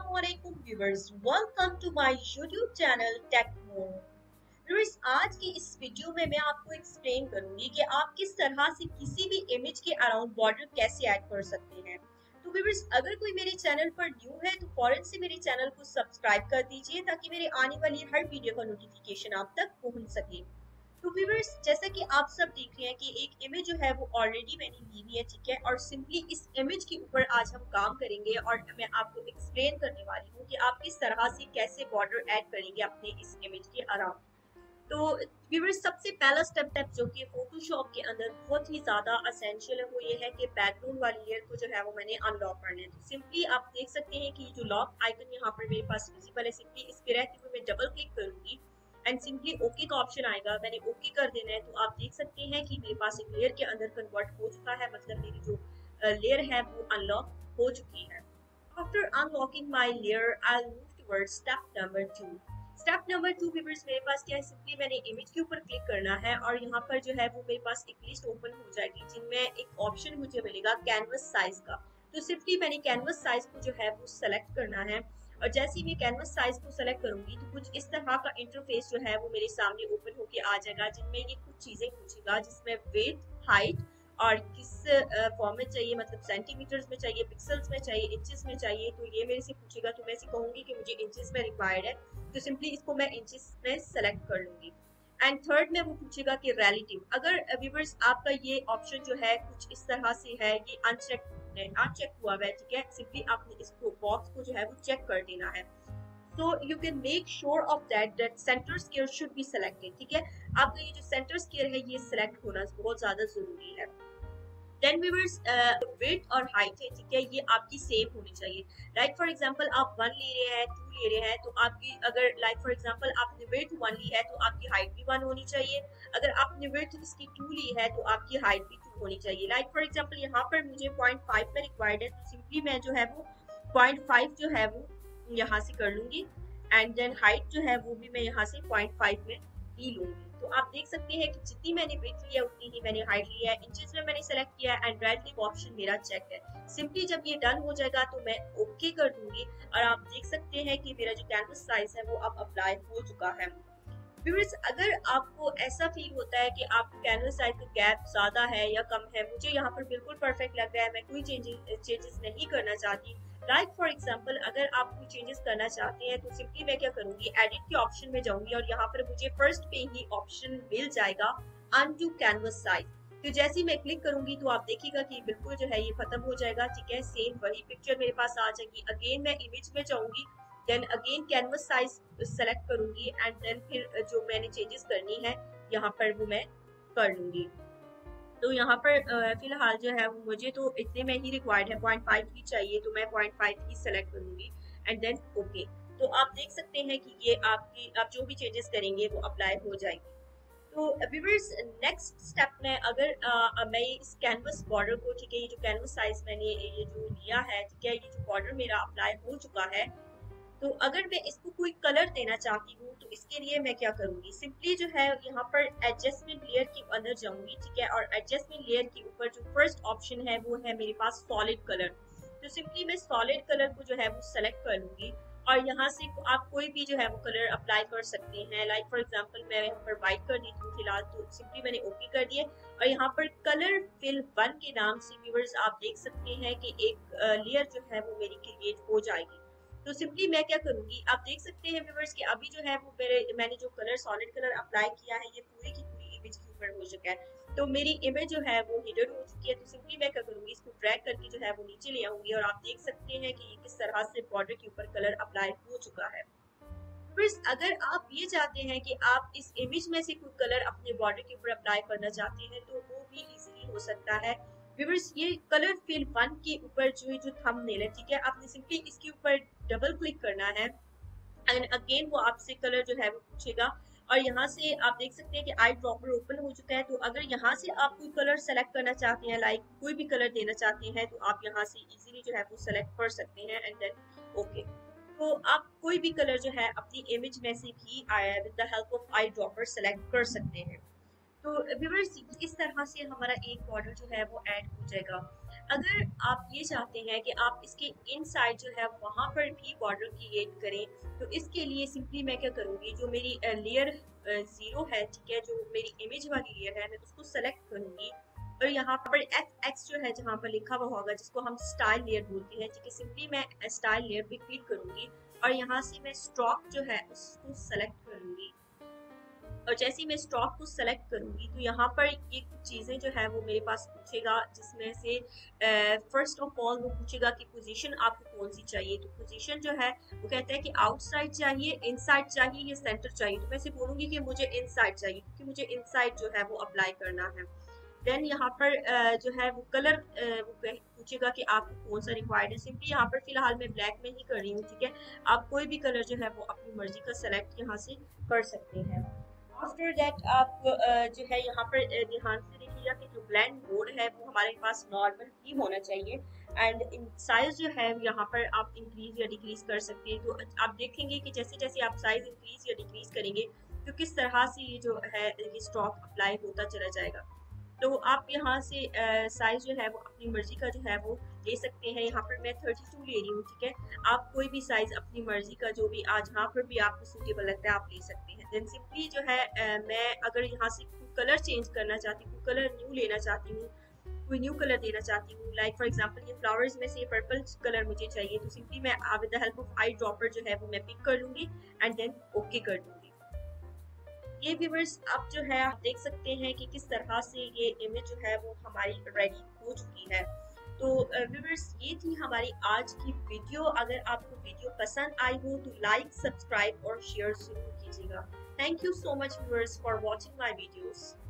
अस्सलामुअलैकुम viewers, welcome to my YouTube channel tech more. Viewers, आज की इस वीडियो में मैं आपको एक्सप्लेन करूंगी कि आप किस तरह से किसी भी इमेज के अराउंड बॉर्डर कैसे ऐड कर सकते हैं। तो व्यूअर्स, अगर कोई मेरे चैनल पर न्यू है तो फौरन से मेरे चैनल को सब्सक्राइब कर दीजिए ताकि मेरे आने वाली हर वीडियो का नोटिफिकेशन आप तक पहुंच सके। तो व्यूअर्स, जैसा कि आप सब देख रहे हैं कि एक इमेज जो है वो ऑलरेडी मैंने ली हुई है, ठीक है, और सिंपली इस इमेज के ऊपर आज हम काम करेंगे और मैं आपको एक्सप्लेन करने वाली हूँ कि आप किस तरह से कैसे बॉर्डर ऐड करेंगे अपने इस इमेज के अराउंड। तो व्यूअर्स, सबसे पहला स्टेप जो कि फोटोशॉप के अंदर बहुत ही ज्यादा असेंशियल है वो ये है कि बैकग्राउंड वाली लेयर को जो है वो मैंने अनलॉक करना है। तो सिंपली आप देख सकते हैं कि जो लॉक आइकन यहाँ पर मेरे पास विजिबल है, सिंपली इस पे रहते हुए मैं डबल क्लिक करूंगी एंड सिंपली ओके का ऑप्शन आएगा। मैंने ओके कर देना है, तो आप देख सकते हैं कि मेरे पास एक लेयर के अंदर कन्वर्ट हो चुका है, मतलब मेरी जो लेयर है वो अनलॉक हो चुकी है। After unlocking my layer I move towards step number 2। Step number 2 viewers, मेरे पास क्या है, सिंपली मैंने इमेज के ऊपर क्लिक करना है और यहाँ पर जो है वो मेरे पास एक लिस्ट ओपन हो जाएगी जिनमें एक ऑप्शन मुझे मिलेगा कैनवस साइज का। तो सिंपली मैंने कैनवस साइज को जो है वो सेलेक्ट करना है और जैसे ही मैं कैनवस साइज को सेलेक्ट करूंगी तो कुछ इस तरह का इंटरफेस जो है वो मेरे सामने ओपन होके आ जाएगा, जिनमें ये कुछ चीजें पूछेगा, जिसमें वेट, हाइट और किस फॉर्म में चाहिए, मतलब सेंटीमीटर्स में चाहिए, पिक्सल्स में चाहिए, इंचेस में चाहिए। तो ये मेरे से पूछेगा, तो मैं ऐसे कहूंगी कि मुझे इंचेस में रिक्वायर्ड है, तो सिंपली इसको मैं इंचेस में सेलेक्ट कर लूंगी। एंड थर्ड में वो पूछेगा कि रिलेटिव। अगर व्यूअर्स आपका ये ऑप्शन जो है कुछ इस तरह से है, ये अनचेक हुआ है, ठीक है, सिंपली आपने इसको बॉक्स को जो है वो चेक कर देना है। So you can make sure of that center square should be selected, ठीक है। आपका ये जो सेंटर स्क्वायर है ये सिलेक्ट होना बहुत ज्यादा जरूरी है। देन व्यूअर्स, वेट और हाइट है, ठीक है, ये आपकी सेम होनी चाहिए। लाइक फॉर एग्जांपल आप 1 ले रहे हैं, 2 ले रहे हैं, तो आपकी अगर लाइक फॉर एग्जांपल आपने वेट 1 ली है तो आपकी हाइट भी 1 होनी चाहिए। अगर आपने वेट इसकी 2 ली है तो आपकी हाइट भी 2 होनी चाहिए। लाइक फॉर एग्जांपल यहाँ पर मुझे 0.5 में रिक्वायर्ड है, तो सिंपली मैं जो है वो 0.5 जो है वो यहाँ से कर लूंगी एंड देन हाइट जो है वो भी मैं यहाँ से 0.5 में ही लूंगी। तो आप देख सकते हैं कि जितनी मैंने वेट लिया उतनी ही मैंने हाइट लिया है। इंचेस में मैंने सेलेक्ट किया एंड रेड ऑप्शन मेरा चेक है। सिंपली जब ये डन हो जाएगा तो मैं ओके कर दूंगी और आप देख सकते हैं कि मेरा जो कैनवस साइज है वो अब अप्लाई हो चुका है। व्यूअर्स, अगर आपको ऐसा फील होता है कि आपको कैनवस साइज का गैप ज्यादा है या कम है, मुझे यहाँ पर बिल्कुल परफेक्ट लग रहा है, मैं कोई चेंजेस नहीं करना चाहती। लाइक फॉर एग्जांपल अगर आप कोई चेंजेस करना चाहते हैं तो सिंपली मैं क्या करूंगी, एडिट के ऑप्शन में जाऊंगी और यहाँ पर मुझे फर्स्ट पे ही ऑप्शन मिल जाएगा अनडू कैनवस साइज। तो जैसे ही मैं क्लिक करूंगी तो आप देखिएगा कि बिल्कुल जो है ये खत्म हो जाएगा, ठीक है, सेम वही पिक्चर मेरे पास आ जाएगी। अगेन मैं इमेज में जाऊंगी, then again canvas size select करूंगी एंड देन फिर जो मैंने चेंजेस करनी है यहाँ पर वो मैं कर लूंगी। तो यहाँ पर फिलहाल जो है मुझे तो इतने में ही रिक्वायर्ड है, 0.5 ही चाहिए, तो मैं 0.5 ही सेलेक्ट करूंगी एंड देन ओके। तो आप देख सकते हैं कि ये आप जो भी चेंजेस करेंगे वो अप्लाई हो जाएगी। तो व्यूअर्स, नेक्स्ट स्टेप में अगर मैं इस कैनवस बॉर्डर को, ठीक है, ये जो कैनवस साइज मैंने ये जो लिया है, ठीक है, ये जो बॉर्डर मेरा अप्लाई हो चुका है, तो अगर मैं इसको कोई कलर देना चाहती हूँ तो इसके लिए मैं क्या करूंगी, सिंपली जो है यहाँ पर एडजस्टमेंट लेयर के अंदर जाऊंगी, ठीक है, और एडजस्टमेंट लेयर के ऊपर जो फर्स्ट ऑप्शन है वो है मेरे पास सॉलिड कलर। तो सिंपली मैं सॉलिड कलर को जो है वो सेलेक्ट कर लूंगी और यहाँ से आप कोई भी जो है वो कलर अप्लाई कर सकते हैं। लाइक फॉर एग्जांपल मैं यहाँ पर व्हाइट कर देती हूँ फिलहाल, तो सिंपली मैंने ओके कर दिया और यहाँ पर कलर फिल 1 के नाम से व्यूअर्स आप देख सकते हैं कि एक लेयर जो है वो मेरी क्रिएट हो जाएगी। तो सिंपली मैं क्या करूंगी, आप देख सकते हैं व्यूअर्स कि अभी जो है वो मैंने जो कलर सॉलिड कलर अप्लाई किया है ये पूरी की पूरी इमेज के ऊपर हो चुका है। तो मेरी इमेज जो है वो हिडन हो चुकी है, तो सिंपली मैं क्या करूंगी, इसको ड्रैग करके जो है वो नीचे ले आऊंगी और आप देख सकते हैं कि किस तरह से बॉर्डर के ऊपर कलर अप्लाई हो चुका है। फ्रेंड्स, अगर आप ये चाहते हैं कि आप इस इमेज में से कोई कलर अपने बॉर्डर के ऊपर अप्लाई करना चाहते हैं तो वो भी इजीली हो सकता है। व्यूअर्स, ये कलर फिल 1 के ऊपर जो थंबनेल है, ठीक है, आपने सिंपली इसके ऊपर डबल क्लिक करना है एंड अगेन वो आपसे कलर जो है वो पूछेगा और यहाँ से आप देख सकते हैं कि आई ड्रॉपर ओपन हो चुका है। तो अगर यहाँ से आप कोई कलर सेलेक्ट करना चाहते हैं, लाइक कोई भी कलर देना चाहते हैं, तो आप यहाँ से इजीली जो है वो सेलेक्ट कर सकते हैं एंड देन ओके। तो आप कोई भी कलर जो है अपनी इमेज में से भी with the help of eye dropper select कर सकते हैं। तो व्यूअर्स, इस तरह से हमारा एक बॉर्डर जो है वो ऐड हो जाएगा। अगर आप ये चाहते हैं कि आप इसके इनसाइड जो है वहाँ पर भी बॉर्डर क्रिएट करें, तो इसके लिए सिंपली मैं क्या करूँगी, जो मेरी लेयर 0 है, ठीक है, जो मेरी इमेज वाली लेयर है, मैं उसको सेलेक्ट करूँगी और यहाँ पर FX जो है जहाँ पर लिखा हुआ होगा, जिसको हम स्टाइल लेयर बोलते हैं, ठीक है, सिंपली मैं स्टाइल लेयर पे क्लिक करूँगी और यहाँ से मैं स्ट्रोक जो है उसको सेलेक्ट करूँगी। और जैसे ही मैं स्टॉक को सेलेक्ट करूंगी तो यहाँ पर ये कुछ चीज़ें जो है वो मेरे पास पूछेगा, जिसमें से फर्स्ट ऑफ ऑल वो पूछेगा कि पोजीशन आपको कौन सी चाहिए। तो पोजीशन जो है वो कहता है कि आउटसाइड चाहिए, इनसाइड चाहिए या सेंटर चाहिए। तो मैं से बोलूँगी कि मुझे इनसाइड चाहिए, क्योंकि मुझे इनसाइड जो है वो अप्लाई करना है। देन यहाँ पर जो है वो कलर वो पूछेगा कि आपको कौन सा रिक्वायर्ड है। सिंपली यहाँ पर फिलहाल मैं ब्लैक में ही कर रही हूँ, ठीक है। आप कोई भी कलर जो है वो अपनी मर्जी का सेलेक्ट यहाँ से कर सकते हैं। आफ्टर दैट आप जो है यहाँ पर ध्यान से देखिएगा कि जो ब्लेंड मोड है वो हमारे पास नॉर्मल ही होना चाहिए। एंड इन साइज जो है यहाँ पर आप इंक्रीज या डिक्रीज कर सकते हैं। तो आप देखेंगे कि जैसे जैसे आप साइज इंक्रीज या डिक्रीज करेंगे तो किस तरह से ये जो है ये स्टॉक अप्लाई होता चला जाएगा। तो आप यहाँ से साइज जो है वो अपनी मर्जी का जो है वो ले सकते हैं। यहाँ पर मैं 32 ले रही हूँ, ठीक है। आप कोई भी साइज अपनी मर्जी का जो भी आज जहाँ पर भी आपको सूटेबल लगता है आप ले सकते हैं। देन सिंपली जो है मैं अगर यहाँ से कलर चेंज करना चाहती हूँ, कलर न्यू लेना चाहती हूँ, कोई न्यू कलर देना चाहती हूँ, लाइक फॉर एग्जांपल ये फ्लावर्स में से पर्पल कलर मुझे चाहिए, तो सिंपली मैं with the help of eye dropper जो है वो मैं पिक कर लूँगी एंड देन ओके कर दूँगी। ये व्यूअर्स आप जो है आप देख सकते हैं कि किस तरह से ये इमेज जो है वो हमारी रेडी हो चुकी है। तो व्यूअर्स ये थी हमारी आज की वीडियो। अगर आपको वीडियो पसंद आई हो तो लाइक, सब्सक्राइब और शेयर जरूर कीजिएगा। Thank you so much viewers for watching my videos.